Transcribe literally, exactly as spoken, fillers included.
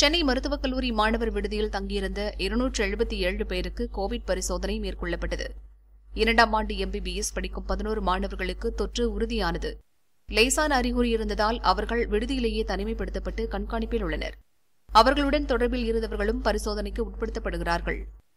சென்னை மருத்துவக் கல்லூரி மாணவர் விடுதியில் தங்கியிருந்த இருநூற்று எழுபத்தி ஏழு பேருக்கு கோவிட் பரிசோதனை மேற்கொள்ளப்பட்டது. இரண்டாம் ஆண்டு எம்பிபிஎஸ் படிக்கும் பதினோரு மாணவர்களுக்கு தொற்று உறுதியானது. லேசான அறிகுறி இருந்ததால் அவர்கள் விடுதியிலேயே தனிமைப்படுத்தப்பட்டு கண்காணிப்பில் உள்ளனர். அவர்களுடன் தொடர்பில் இருந்தவர்களும் பரிசோதனைக்கு உட்படுத்தப்படுகிறார்கள்.